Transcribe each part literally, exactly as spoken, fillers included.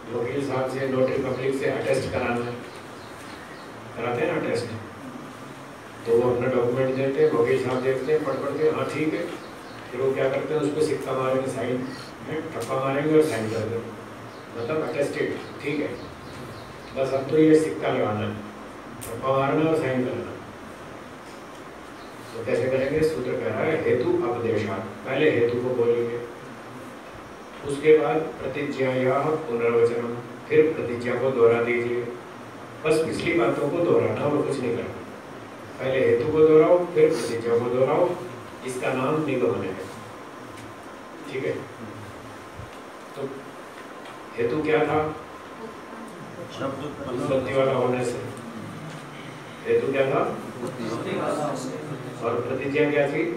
वकील साहब से, नोटरी पब्लिक से अटेस्ट कराना है, कराते हैं ना अटेस्ट, तो वो अपना डॉक्यूमेंट देते हैं, वकील साहब देखते हैं, पढ़ पढ़ के हाँ ठीक है, फिर वो क्या करते हैं उस पर सिक्का मारेंगे, साइन ठप्पा मारेंगे और साइन कर देंगे, मतलब अटेस्टेड, ठीक है। बस अब तो ये सिक्का लगाना है, ठप्पा मारना और साइन करना। तो कैसे करेंगे? सूत्र कह रहा है हेतु अपदेशात्, पहले हेतु को बोलेंगे, उसके बाद प्रतिज्ञायाः पुनर्वचनम, फिर प्रतिज्ञा को दोहरा दीजिए। बस पिछली बातों को दोहराना और कुछ नहीं करना। पहले हेतु को दोहराओ, फिर प्रतिज्ञा को दोहराओ, इसका नाम निगमन है, ठीक है। तो हेतु क्या था? शब्द उत्पत्ति वाला होने से। हेतु क्या था? और प्रतिज्ञा क्या थी?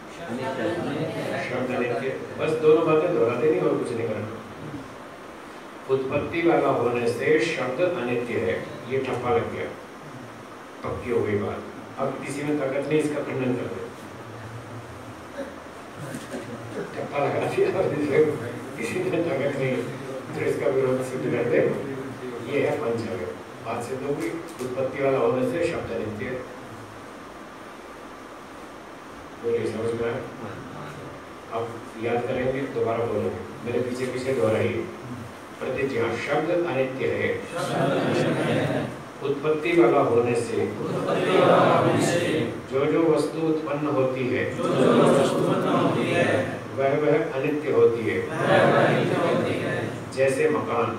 शब्द अनित्य। बस दोनों बातें दोहरा देनी और कुछ नहीं करना। उत्पत्ति वाला होने से शब्द अनित्य है, ये ठप्पा लग गया, पक्की हो गई बात। अब किसी में ताकत नहीं इसका खंडन कर दे, ठप्पा लगा दिया, किसी में ताकत नहीं तो इसका विरोध सिद्ध कर दे, ये है पंचअवयव। बात सिद्ध होगी, उत्पत्ति वाला होने से शब्द अनित्य है। बोलिए, समझ में आया? अब याद करेंगे, दोबारा बोलेंगे, मेरे पीछे पीछे दोहराइए। प्रतिज्ञा, शब्द अनित्य है, उत्पत्ति वाला होने से जो जो वस्तु उत्पन्न होती है वह वह अनित्य होती है। जैसे मकान,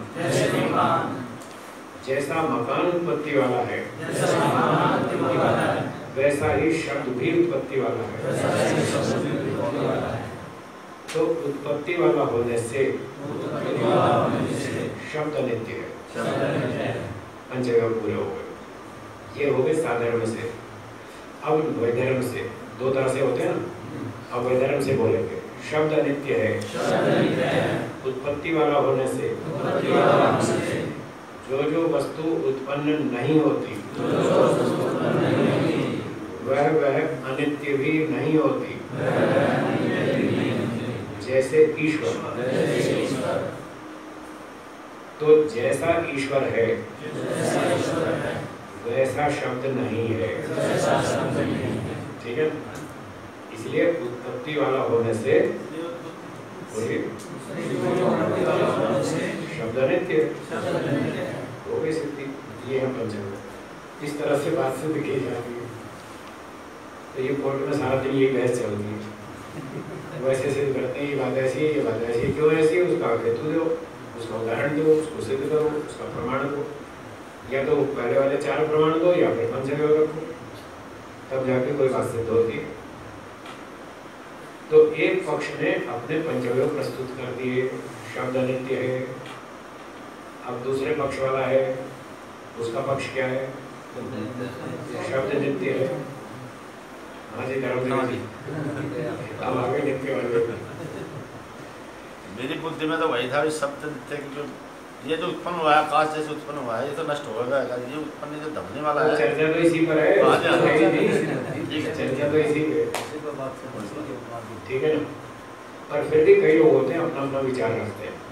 जैसा मकान उत्पत्ति वाला है वैसा ही शब्द भी उत्पत्ति वाला है। तो उत्पत्ति वाला होने से शब्द अनित्य है। पंचअवयव पूरे हो गए। ये हो गए साधर्म से। अब वैधर्म से, दो तरह से होते हैं ना, अब वैधर्म से बोलेंगे। शब्द अनित्य है, उत्पत्ति वाला होने से जो जो वस्तु उत्पन्न नहीं होती वह वह अनित्य भी नहीं होती। जैसे ईश्वर, तो जैसा ईश्वर है वैसा शब्द नहीं है, ठीक है। इसलिए उत्पत्ति वाला होने से शब्द अनित्य हो गई सिद्धि। ये है पंचअवयव। इस तरह से बात सिद्ध की जाती है। तो ये कोर्ट में सारा दिन ये बहस चलती है, वैसे सिद्ध करते हैं, ये बात ऐसी है, ये बात ऐसी है, क्यों ऐसी है, उसका हेतु दो, उसका उदाहरण दो, उसको सिद्ध करो, उसका प्रमाण दो। या तो पहले वाले चार प्रमाण दो या फिर पंचअवयव रखो, तब जाके कोई बात सिद्ध होती है। तो एक पक्ष ने अपने पंचअवयव प्रस्तुत कर दिए, शब्द अनित्य है। अब दूसरे पक्ष वाला है, उसका पक्ष क्या है? शब्द नित्य है। हाँ जी, धर्म जी, अब आगे नित्य वाले। मेरी बुद्धि में तो वही था, शब्द नित्य की जो ये जो उत्पन्न हुआ है, आकाश जैसे उत्पन्न हुआ है, ये तो नष्ट होगा। ये उत्पन्न जो धमनी वाला है, चर्चा तो इसी पर है, ठीक है, चर्चा तो इसी पे, ठीक है ना। पर फिर भी कई लोग होते हैं अपना अपना विचार रखते हैं।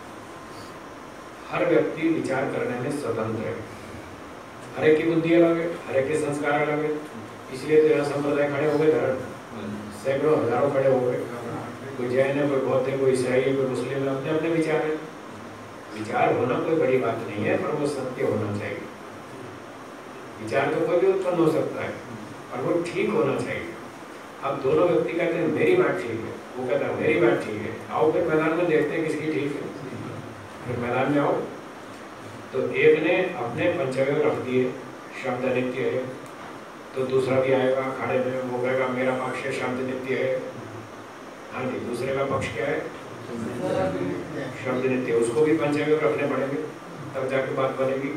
हर व्यक्ति विचार करने में स्वतंत्र है। हर एक की बुद्धि अलग है, हर एक के संस्कार अलग है। इसलिए तो यहाँ संप्रदाय खड़े हो गए, धर्म सैकड़ों हजारों खड़े हो गए। कोई जैन है, कोई बौद्ध है, कोई ईसाई है, कोई मुस्लिम है, अपने अपने विचार है। विचार होना कोई बड़ी बात नहीं है, पर वो सत्य होना चाहिए। विचार तो कोई भी उत्पन्न हो सकता है, और वो ठीक होना चाहिए। अब दोनों व्यक्ति कहते हैं मेरी बात ठीक है, वो कहता है मेरी बात ठीक है, आओ फिर मैदान में देखते हैं किसकी ठीक है। फिर मैदान में आओ, तो एक ने अपने पंचअवयव रख दिए, शब्द अनित्य है, तो दूसरा भी आएगा अखाड़े में, वो कहेगा मेरा पक्ष है, शब्द नित्य है। हाँ जी, दूसरे का पक्ष क्या है? शब्द नित्य। उसको भी पंचअवयव रखने पड़ेंगे, तब जाके बात बनेगी।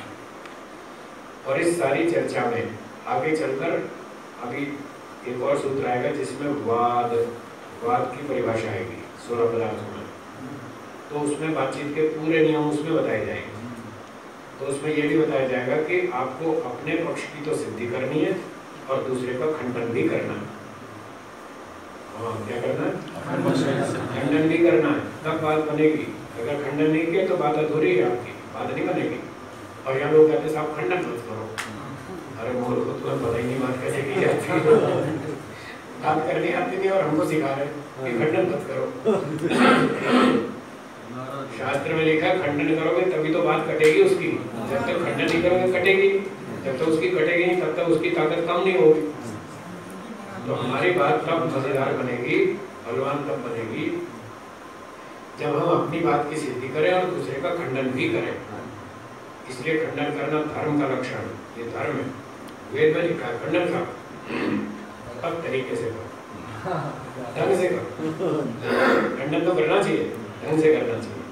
और इस सारी चर्चा में आगे चलकर अभी एक और सूत्र आएगा जिसमें वाद वाद की परिभाषा आएगी सोलह पदार्थों में। तो उसमें बातचीत के पूरे नियम उसमें बताए जाएंगे। तो उसमें यह भी बताया जाएगा कि आपको अपने पक्ष की तो सिद्धि करनी है और दूसरे का खंडन भी करना है। हाँ, क्या करना है? खंडन भी करना है, तब बात बनेगी। अगर खंडन नहीं किया तो बात अधूरी है, आपकी बात नहीं बनेगी। और यहाँ लोग कहते साहब खंडन मत करो, अरे मूर्ख को तुम्हें पता ही नहीं बात कैसे की जाती है, बात करनी आती नहीं और हमको सिखा रहे कि खंडन मत करो। शास्त्र में लिखा है खंडन करोगे तभी तो बात कटेगी उसकी, जब तक खंडन नहीं करोगे कटेगी, जब तक उसकी कटेगी नहीं तब तक उसकी ताकत कम नहीं होगी। तो हमारी बात तब मजेदार बनेगी, बलवान तब बनेगी जब हम अपनी बात की सिद्धि करें और दूसरे का खंडन भी करें। इसलिए खंडन करना धर्म का लक्षण, ये धर्म है, वेद में लिखा है खंडन का अब तरीके से करो, ढंग से करो। खंडन तो करना चाहिए, ढंग से करना चाहिए।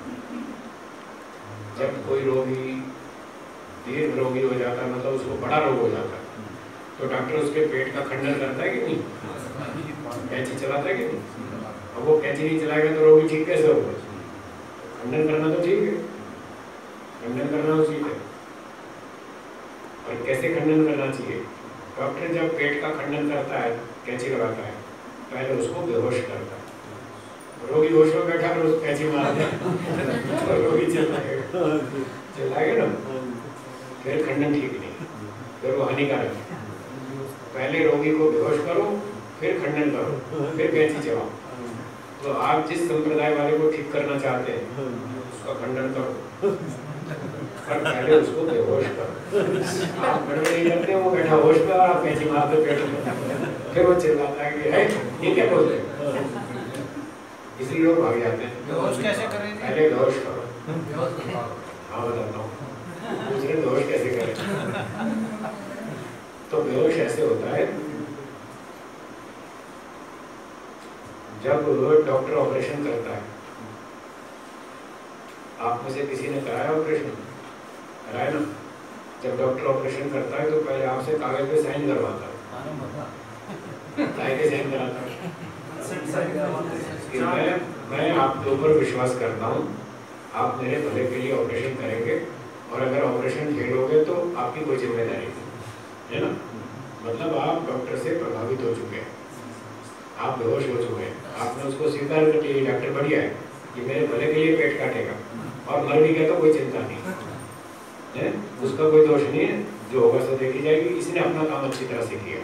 जब कोई रोगी दीर्घ रोगी हो जाता है, मतलब उसको बड़ा रोग हो जाता है, तो डॉक्टर उसके पेट का खंडन करता है कि नहीं, कैंची चलाता है कि नहीं? अब वो कैंची नहीं चलाएगा तो रोगी ठीक कैसे होगा? खंडन करना तो ठीक है, खंडन करना उचित है। और कैसे खंडन करना चाहिए? डॉक्टर जब पेट का खंडन करता है, कैंची लगाता है, पहले उसको बेहोश करता है। रोगी होश में बैठा और उसको कैंची मार दे तो रोगी चिल्लाएगा, चिल्लाएगा ना, फिर खंडन ठीक नहीं, फिर वो हानिकारक है। पहले रोगी को बेहोश करो, फिर खंडन करो, फिर कैंची चलाओ। तो आप जिस संप्रदाय वाले को ठीक करना चाहते हैं उसका खंडन करो, पर पहले उसको बेहोश करो। आप गड़बड़ी करते हैं, वो बैठा होश में और आप कैंची मारते पेट में, फिर वो चिल्लाता है कि है ये क्या बोल रहे हैं, इसलिए लोग भाग जाते हैं। बेहोश कैसे करेंगे? पहले बेहोश करो। हाँ बताता हूँ, दूसरे बेहोश कैसे करें। तो बेहोश ऐसे होता है जब डॉक्टर ऑपरेशन करता है। आप में से किसी ने कराया ऑपरेशन? कराया ना? जब डॉक्टर ऑपरेशन करता है तो पहले आपसे कागज पे साइन करवाता है, कागज साइन कराता है। मैं मैं आपके ऊपर विश्वास करता हूँ, आप मेरे भले के लिए ऑपरेशन करेंगे, और अगर ऑपरेशन फेल हो गए तो आपकी कोई जिम्मेदारी नहीं है ना। मतलब आप डॉक्टर से प्रभावित हो चुके हैं, आप बेहोश हो चुके हैं, आपने उसको स्वीकार कर लिया डॉक्टर बढ़िया है, ये मेरे भले के लिए पेट काटेगा, और मर भी गया तो कोई चिंता नहीं है, उसका कोई दोष नहीं है, जो होगा सो देखी जाएगी, इसने अपना काम अच्छी तरह से किया।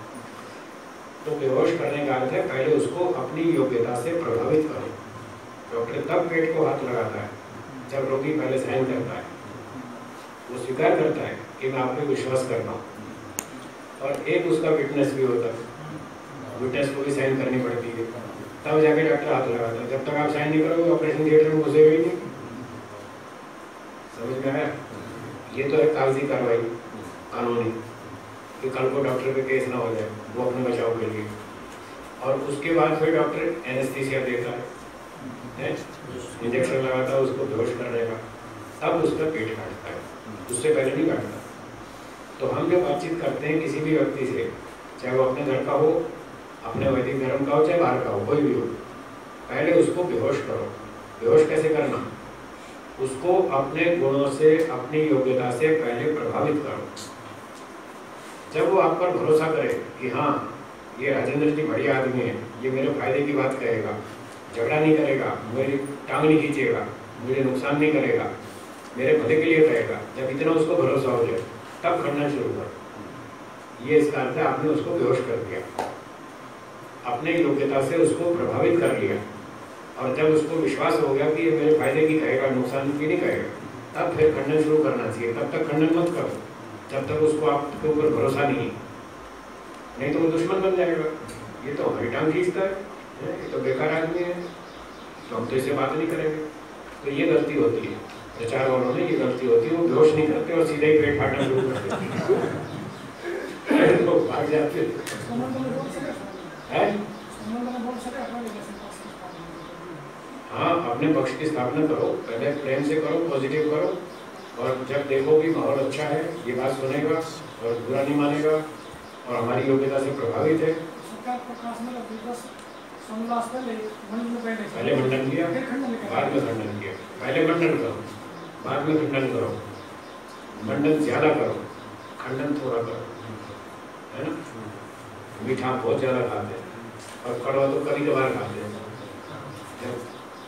तो बेहोश करने का अर्थ है पहले उसको अपनी योग्यता से प्रभावित करो। डॉक्टर तब पेट को हाथ लगाता है जब रोगी पहले साइन करता है, वो स्वीकार करता है कि मैं आप पे विश्वास करता हूँ, और एक उसका विटनेस भी होता है, विटनेस को भी साइन करनी पड़ती है, तब जाके डॉक्टर हाथ लगाता है। जब तक आप साइन नहीं करोगे ऑपरेशन थिएटर में घुसेगा ही नहीं। समझ में आया? ये तो है कागजी कार्रवाई कानूनी, कि कल को डॉक्टर पे केस ना हो जाए, वो अपने बचाव के लिए। और उसके बाद फिर डॉक्टर एनेस्थीसिया देता है, इंजेक्शन लगाता है उसको बेहोश करने का, तब उसका पेट काटता है, उससे पहले नहीं काटता। तो हम जब बातचीत करते हैं किसी भी व्यक्ति से, चाहे वो अपने घर का हो, अपने वैदिक धर्म का हो, चाहे बाहर का हो, कोई भी हो, पहले उसको बेहोश करो। बेहोश कैसे करना? उसको अपने गुणों से, अपनी योग्यता से पहले प्रभावित करो। जब वो आप पर भरोसा करे कि हाँ ये राजेंद्र जी बढ़िया आदमी है, ये मेरे फायदे की बात कहेगा, झगड़ा नहीं करेगा, मेरी टांग नहीं खींचेगा, मुझे नुकसान नहीं करेगा, मेरे भले के लिए कहेगा, जब इतना उसको भरोसा हो जाए तब करना शुरू करो। ये इसका अर्थ है आपने उसको बेहोश कर दिया, अपने योग्यता से उसको प्रभावित कर लिया, और जब उसको विश्वास हो गया कि ये मेरे फायदे की कहेगा, नुकसान की नहीं कहेगा, तब फिर खंडन शुरू करना चाहिए। तब तक खंडन मत करो जब तक उसको आपके ऊपर भरोसा नहीं, नहीं तो वो दुश्मन बन जाएगा। ये तो हमारी टांग खींचता है, ये तो बेकार आदमी है, तो हम तो इससे बात नहीं करेंगे। तो ये गलती होती है प्रचार वालों में, ये गलती होती है, वो बेहोश नहीं करते और सीधे ही पेट फाटना शुरू कर देते तो भाग जाते हैं। हाँ, अपने पक्ष की स्थापना करो, पहले प्रेम से करो, पॉजिटिव करो, और जब देखो कि माहौल अच्छा है, ये बात सुनेगा और बुरा नहीं मानेगा और हमारी योग्यता से प्रभावित है। पहले मंडन किया, बाद में खंडन किया। पहले मंडन करो, बाद में खंडन करो। मंडन ज्यादा करो, खंडन थोड़ा करो, है ना। मीठा बहुत ज्यादा खाते हैं और कड़वा तो कभी कभार खाते हैं। जब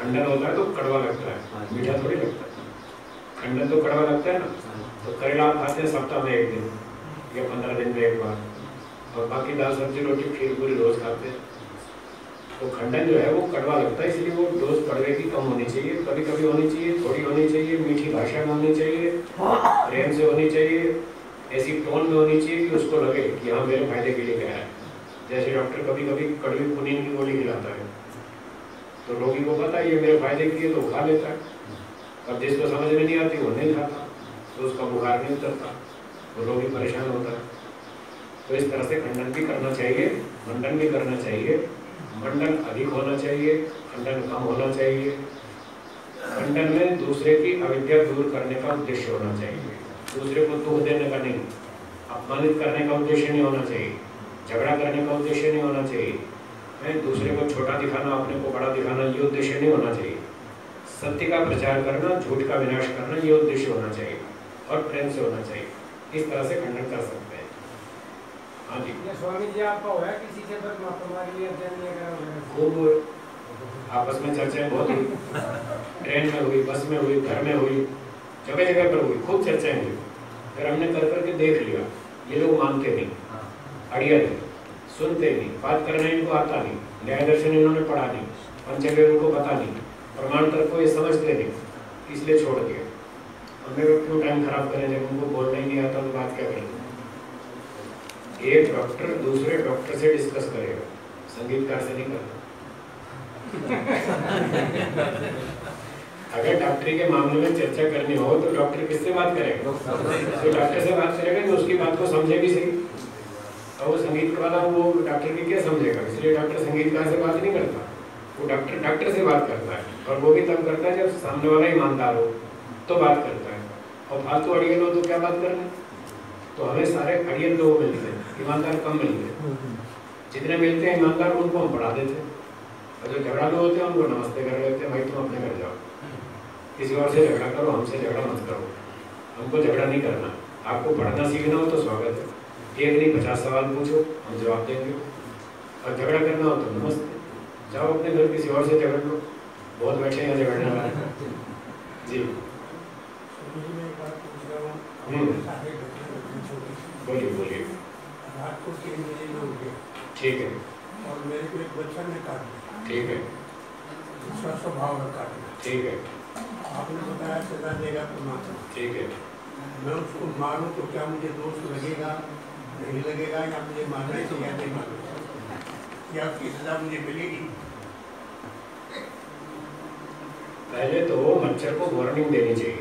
खंडन होता है तो कड़वा लगता है, मीठा थोड़ी लगता है। खंडन तो कड़वा लगता है ना। तो करेला आप खाते हैं सप्ताह में एक दिन या पंद्रह दिन में एक बार, और बाकी दाल सब्जी रोटी खीर पूरी रोज खाते हैं। तो खंडन जो है वो कड़वा लगता है, इसलिए वो डोज कड़वे की कम होनी चाहिए, कभी कभी होनी चाहिए, थोड़ी होनी चाहिए, मीठी भाषा में होनी चाहिए, प्रेम से होनी चाहिए, ऐसी टोन में होनी चाहिए कि उसको लगे कि हाँ मेरे फायदे के लिए कह रहा है। जैसे डॉक्टर कभी कभी कड़वी कुनीन की गोली खिलाता है तो रोगी को पता है ये मेरे फायदे के लिए, तो खा लेता है, और जिसको समझ में नहीं आती वो नहीं खाता, तो उसका बुखार नहीं उतरता, वो रोगी परेशान होता है। तो इस तरह से खंडन भी करना चाहिए, मंडन भी करना चाहिए। मंडन अधिक होना चाहिए, खंडन कम होना चाहिए। खंडन में दूसरे की अविद्या दूर करने का उद्देश्य होना चाहिए, दूसरे को दुख देने का नहीं, अपमानित करने का उद्देश्य नहीं होना चाहिए, झगड़ा करने का उद्देश्य नहीं होना चाहिए, दूसरे को छोटा दिखाना, अपने को बड़ा दिखाना, ये उद्देश्य नहीं होना चाहिए। सत्य का प्रचार करना, झूठ का विनाश करना, ये उद्देश्य होना चाहिए, और प्रेम से होना चाहिए। इस तरह से खंडन कर सकते हैं। हाँ जी। ये स्वामी जी आपका होया किसी से पर तुम्हारी खूब आपस में चर्चाएं बहुत हुई, ट्रेन में हुई, बस में हुई, घर में हुई, जगह जगह पर हुई, खूब चर्चाएं हुई। फिर हमने कर करके देख लिया ये लोग मानते नहीं, अड़िया नहीं, सुनते नहीं, बात करना इनको आता नहीं, न्याय दर्शन इन्होंने पढ़ा नहीं, पंचगव्य उनको पता नहीं, प्रमाण तर्क को ये समझते नहीं, इसलिए छोड़ दिया। हमने क्यों टाइम खराब करें जब उनको बोलना ही नहीं आता तो बात क्या करें। एक डॉक्टर दूसरे डॉक्टर से डिस्कस करेगा, संगीतकार से नहीं करता। अगर डॉक्टरी के मामले में चर्चा करनी हो तो डॉक्टर किससे बात करेगा? तो डॉक्टर से बात करेगा कि उसकी बात को समझे भी सही। और वो संगीत वाला वो डॉक्टर की क्या समझेगा, इसलिए डॉक्टर संगीतकार से बात नहीं करता, वो डॉक्टर डॉक्टर से बात करता है, और वो भी तब करता है जब सामने वाला ईमानदार हो तो बात करता है। और फालतू अड़ियल हो तो क्या बात करनी। तो हमें सारे अड़ियल लोग मिलते हैं, ईमानदार कम मिलते हैं। जितने मिलते हैं ईमानदार उनको हम पढ़ा देते हैं, और जो झगड़ालू होते हैं उनको नमस्ते कर लेते हैं, भाई तुम अपने घर जाओ, किसी और से झगड़ा करो, हमसे झगड़ा मत करो, हमको झगड़ा नहीं करना। आपको पढ़ना सीखना हो तो स्वागत है, एक नहीं पचास सवाल पूछो, हम जवाब देंगे। और झगड़ा करना हो तो नमस्ते, जाओ अपने घर किसी और से झगड़ लो, बहुत बैठे हैं झगड़ने वाले। जी बोलिए बोलिए। ठीक है। और मेरे को एक बच्चा ने काट दिया। ठीक है। उसका स्वभाव है काटना। ठीक है। आपने बताया सजा देगा तो मारो। ठीक है। मैं उसको मारूं तो क्या मुझे दोष लगेगा, नहीं लगेगा, या मुझे मारना चाहिए या नहीं मारना, या उसकी सजा मुझे मिलेगी? पहले तो मच्छर को वार्निंग देनी चाहिए,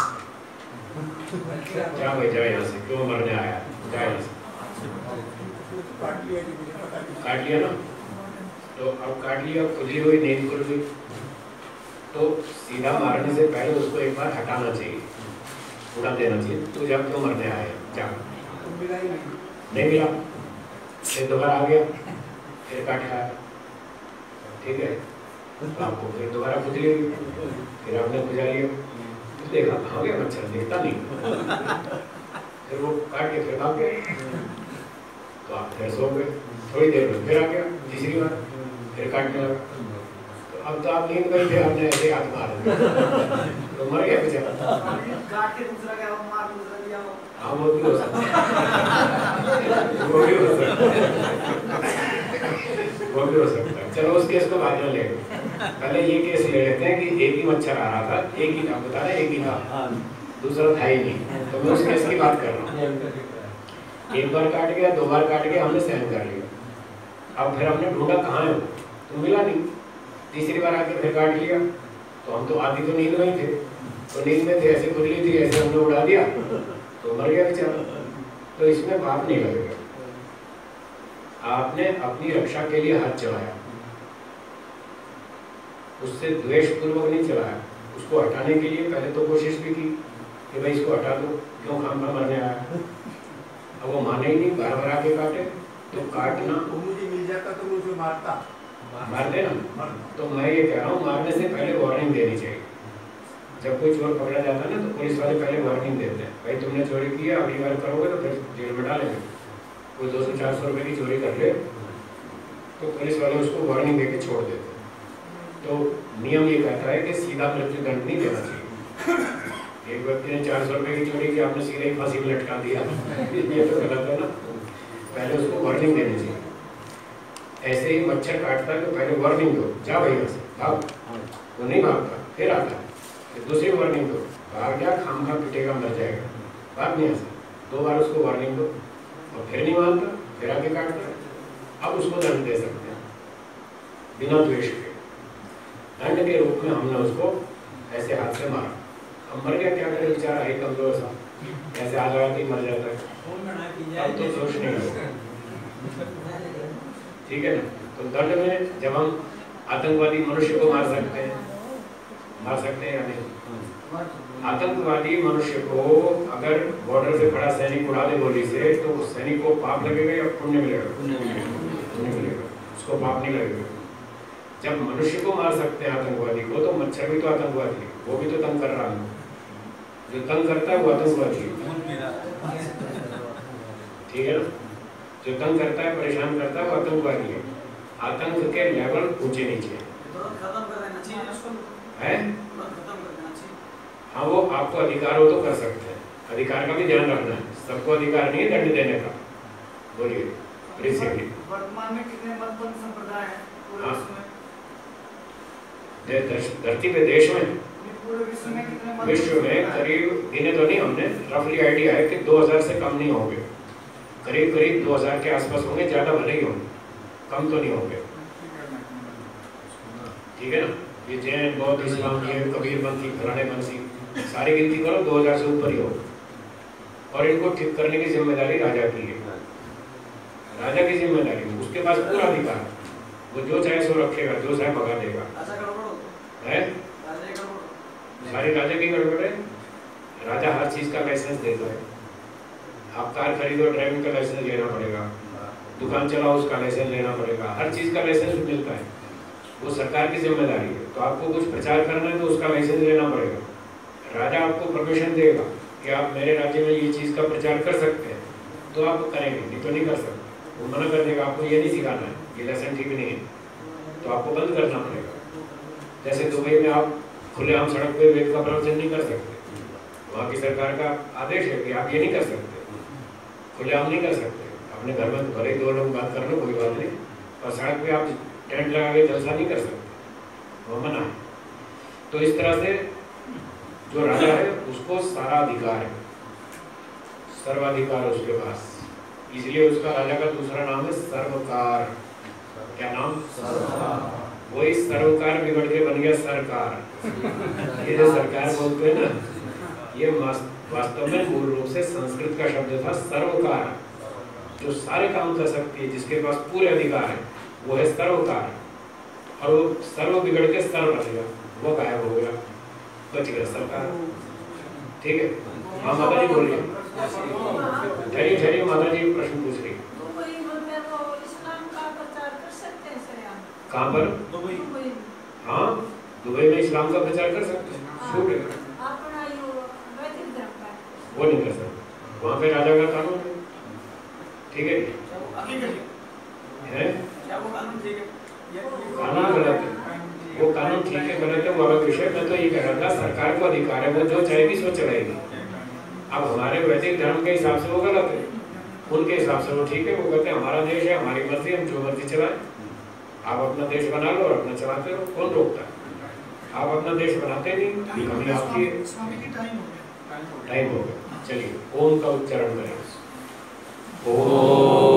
क्या भाई जाए यहाँ से, क्यों मरने आया, जाए यहाँ से। काट लिया कि मुझे पता नहीं। काट लिया ना, तो अब काट लिया, खुली हुई नींद खुल गई, तो सीधा मारने से पहले उसको एक बार हटाना चाहिए, उड़ा देना चाहिए। तू जब क्यों मरने आया, जा। मिला ही नहीं, नहीं मिला, फिर दोबारा आ गया, फिर काट खाया, ठीक है। तो आपको फिर दोबारा खुद ली, फिर आपने खुजा लिया, तो देखा कहाँ गया मच्छर, दिखता नहीं, फिर वो काट के फिर भाग गया, तो आप फिर सो गए। थोड़ी देर में फिर आ गया तीसरी बार, फिर काटने लगा, तो अब तो आप नींद गई थे, आपने ऐसे हाथ मार तो मर गया बेचारा। काट के दूसरा क्या मार दूसरा दिया हो। हाँ वो भी हो सकता है, वो भी हो सकता है, वो भी हो सकता है। चलो उस केस को बाद में लेंगे, पहले ये केस ले लेते हैं कि एक ही मच्छर आ रहा था, एक ही था, बता रहे एक ही था, दूसरा था ही नहीं, तो मैं उस केस की बात कर रहा हूँ। एक बार काट गया, दो बार काट गया, हमने सहन कर लिया। अब फिर हमने ढूंढा कहाँ है वो, तो मिला नहीं, तीसरी बार आके फिर काट लिया, तो हम तो आधी तो नींद में थे, तो नींद में थे, ऐसे खुली थी, ऐसे हमने उड़ा दिया, तो मर गया बेचारा। तो इसमें पाप नहीं लगेगा, आपने अपनी रक्षा के लिए हाथ चलाया, उससे द्वेष पूर्वक नहीं चलाया, उसको हटाने के लिए पहले तो कोशिश भी की कि भाई इसको हटा दो, क्यों खाम खा मरने आया। अब वो माने ही नहीं, बार बार आके काटे, तो काटना वो मुझे मिल जाता तो मुझे मारता, मारते ना। तो मैं ये कह रहा हूँ मारने से पहले वार्निंग देनी चाहिए। जब कोई चोर पकड़ा जाता है ना तो पुलिस वाले पहले वार्निंग देते हैं, भाई तुमने चोरी की है, अगली बार करोगे तो फिर जेल में डालेंगे। कोई दो सौ चार सौ रुपये की चोरी कर ले तो पुलिस वाले उसको वार्निंग देके छोड़ देते हैं। तो नियम ये कहता है कि सीधा मृत्यु दंड नहीं देना चाहिए। एक व्यक्ति ने चार सौ रुपए की चोरी की, आपने सीधे ही फांसी में लटका दिया, ये तो गलत है ना। पहले उसको वार्निंग देनी चाहिए। ऐसे ही मच्छर काटता है तो पहले वार्निंग दो, जा भाई यहाँ से भाग, वो नहीं भागता, फिर आता है, फिर दूसरी वार्निंग दो, भाग गया, खाम खा पिटेगा, मर जाएगा, भाग नहीं आ सकता। दो बार उसको वार्निंग दो और फिर नहीं मानता, फिर आगे काटता है, अब उसको दंड दे सकते हैं बिना द्वेष के। दंड के रूप में हमने उसको ऐसे हाथ से मारा, हम मर गया, क्या करे बेचारा है कमजोर सा, ऐसे हाथ लगा के मर जाता है, अब तो दोष नहीं होगा, ठीक है ना। तो दंड में जब हम आतंकवादी मनुष्य को मार सकते हैं, मार सकते हैं या नहीं? आतंकवादी मनुष्य को अगर बॉर्डर से खड़ा सैनिक उड़ा दे गोली से, तो उस सैनिक को पाप लगेगा या पुण्य मिलेगा? पुण्य मिलेगा, उसको पाप नहीं लगेगा। जब मनुष्य को मार सकते हैं आतंकवादी को, तो मच्छर भी तो आतंकवादी है, वो भी तो तंग कर रहा है, जो तंग करता है वो आतंकवादी है, ठीक है ना। जो तंग करता है, परेशान करता है, वो आतंकवादी है। आतंक के लेवल ऊंचे नीचे है। हाँ, वो आपको अधिकार हो तो कर सकते हैं, अधिकार का भी ध्यान रखना है, सबको अधिकार नहीं है दंड देने का। बोलिए वर्तमान में कितने मतपंथ संप्रदाय हैं पूरे विश्व में? धरती पे, देश में, पूरे विश्व में कितने? विश्व में करीब, गिने तो नहीं हमने, रफली आइडिया है कि दो हज़ार से कम नहीं होंगे, करीब करीब दो हज़ार के आसपास होंगे, ज्यादा भले ही होंगे, कम तो नहीं होंगे, ठीक है ना। ये जैन, बौद्ध, इस्लाम, ये कबीरपंथी, फलाने पंथी, सारी गिनती करो दो हज़ार से ऊपर ही हो। और इनको ठीक करने की जिम्मेदारी राजा की है, राजा की जिम्मेदारी, उसके पास पूरा अधिकार, वो जो चाहे सो रखेगा, जो चाहे भगा देगा, है सारी राजा की गड़बड़ है। राजा हर चीज का लाइसेंस देता है, आप कार खरीदो, ड्राइविंग का लाइसेंस लेना पड़ेगा, दुकान चलाओ, उसका लाइसेंस लेना पड़ेगा, हर चीज का लाइसेंस मिलता है, वो सरकार की जिम्मेदारी है। तो आपको कुछ प्रचार करना है तो उसका लाइसेंस लेना पड़ेगा, राजा आपको परमिशन देगा कि आप मेरे राज्य में ये चीज का प्रचार कर सकते हैं, तो आप करेंगे, नहीं तो नहीं कर सकते। वो मना कर देगा, आपको ये नहीं सिखाना है, ये लाइसेंस ठीक नहीं है, तो आपको बंद करना पड़ेगा। जैसे दुबई में आप खुलेआम सड़क पे वेद का प्रवचन नहीं कर सकते, वहाँ की सरकार का आदेश है कि आप ये नहीं कर सकते, खुलेआम नहीं कर सकते। अपने घर में भले ही दो लोग बात कर लो, कोई बात नहीं, और सड़क पे आप टेंट लगा के जलसा नहीं कर सकते, वो मना है। तो इस तरह से जो राजा है उसको सारा अधिकार है, सर्वाधिकार उसके पास, इसलिए उसका राजा का दूसरा नाम है सर्वकार। क्या नाम? सर्वकार। वही सर्वकार बिगड़ के बन गया सरकार। ये जो सरकार बोलते हैं ना, ये वास्तव में मूल रूप से संस्कृत का शब्द था सर्वकार, जो सारे काम कर सकती है, जिसके पास पूरे अधिकार है, वो है सर्वकार। और वो सर्व बिगड़ के सर्व बन गया, वो गायब हो गया, बच गया सरकार, ठीक है। हाँ माता जी बोलिए। ठहरिए ठहरिए, माता जी प्रश्न पूछ रही। कहाँ पर? दुबई। हाँ, दुबई में इस्लाम का प्रचार कर सकते हैं, छूट है, वो नहीं कर सकते, वहाँ पे राजा का कानून है, ठीक है, है? कानून गलत है, वो कानून ठीक है गलत है वो अलग विषय। मैं तो ये कह रहा था सरकार को अधिकार है, वो जो चाहेगी सो चलाएगी। अब हमारे वैदिक धर्म के हिसाब से वो गलत है, उनके हिसाब से वो ठीक है, वो कहते हैं हमारा देश है, हमारी मर्जी, हम जो मर्जी चलाएं। आप अपना देश बना लो और अपना चलाते हो, कौन रोकता है? आप अपना देश बनाते नहीं, कमी आपकी है। टाइम हो गया, चलिए ओम का उच्चारण करें। ओम